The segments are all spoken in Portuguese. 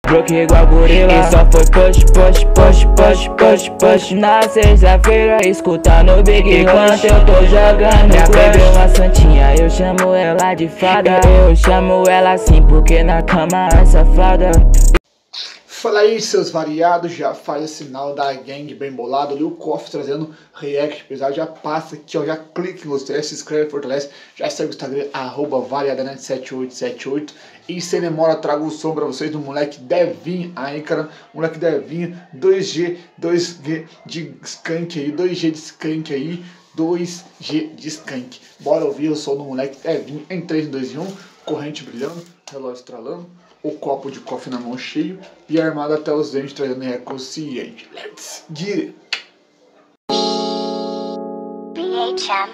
broke igual gorila. E só foi push na sexta-feira, escutando Big enquanto eu tô jogando. Minha baby é uma santinha, eu chamo ela de fada. Eu chamo ela assim porque na cama é safada. Fala aí, seus variados, já faz o sinal da gang bem bolado, ali o Koff trazendo react pesado, já passa aqui, ó, já clica em gostei, se inscreve, fortalece, já segue o Instagram, @variadanet7878, e sem demora trago o som pra vocês do moleque Devinho, aí cara, moleque Devinho, 2G de skunk aí, 2G de skunk aí, 2G de skunk, bora ouvir o som do moleque Devinho em 3, 2 e 1, corrente brilhando, relógio estralando, o copo de coffee na mão cheio e armado até os dentes, trazendo reconsciente. Let's get it! BHM.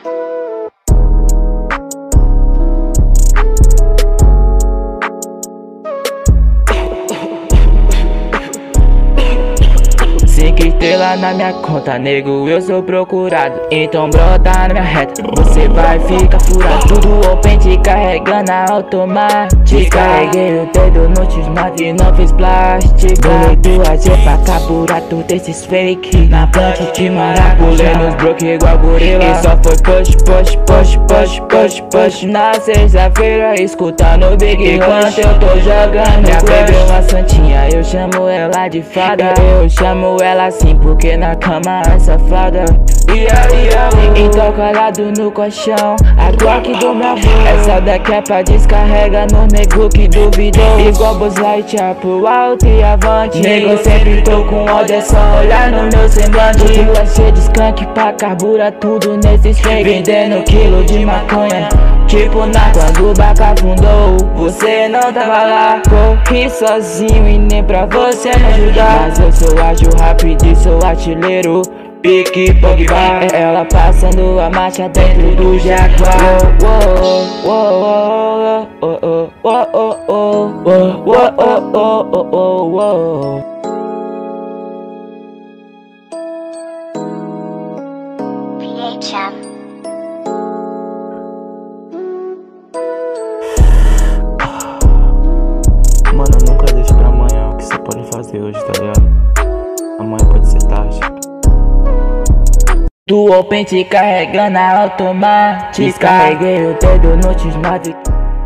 Estrela na minha conta, nego, eu sou procurado. Então brota na minha reta, você vai ficar furado. Tudo open, te carregando a automática. Descarreguei o dedo no X9 e não fiz plástica. Bolei 2G pra caburar tudo esses fake. Na planta de maracujá, pulei nos broke igual gorila. E só foi push na sexta-feira, escutando Big enquanto eu tô jogando. Minha baby é uma santinha, eu chamo ela de fada. Eu chamo ela assim porque na cama é safada. Então calado no colchão, a Glock do meu avô. Essa daqui é pra descarrega no nego que duvidou. Igual Buzz Lightyear pro alto e avante. Nego sempre tô com ódio, é só olhar no meu semblante. Tudo é cheio de skunk pra carburar tudo nesses fake. Vendendo quilo de maconha, tipo na quando o barco afundou. Você não tava lá, corri sozinho e nem pra você me ajudar. Mas eu sou ágil, rápido e sou artilheiro. Pique Pogba, ela passando a marcha dentro do Jaguar. BHM. Mano, nunca deixe pra amanhã o que você pode fazer hoje, tá ligado? Amanhã pode ser tarde. Do open te carregando a automática. Descarreguei o dedo no X9.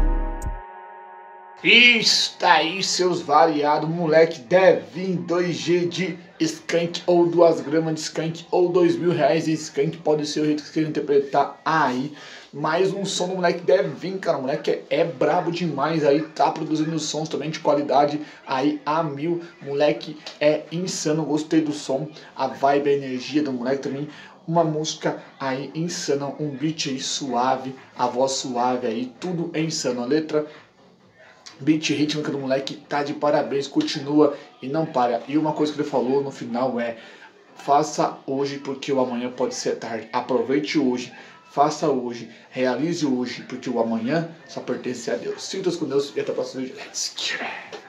Está aí, seus variados, moleque Devinho, 2G de skunk, ou 2 gramas de skunk, ou R$2.000 de skunk, pode ser o jeito que você queira interpretar aí. Mais um som do moleque Devinho, cara, o moleque é brabo demais aí, tá produzindo sons também de qualidade aí a 1000, moleque é insano, gostei do som, a vibe, a energia do moleque também. Uma música aí insana, um beat aí suave, a voz suave aí, tudo é insano. A letra, beat rítmica do moleque tá de parabéns, continua e não para. E uma coisa que ele falou no final é: faça hoje porque o amanhã pode ser tarde. Aproveite hoje, faça hoje, realize hoje porque o amanhã só pertence a Deus. Sinta-se com Deus e até o próximo vídeo. Let's get it!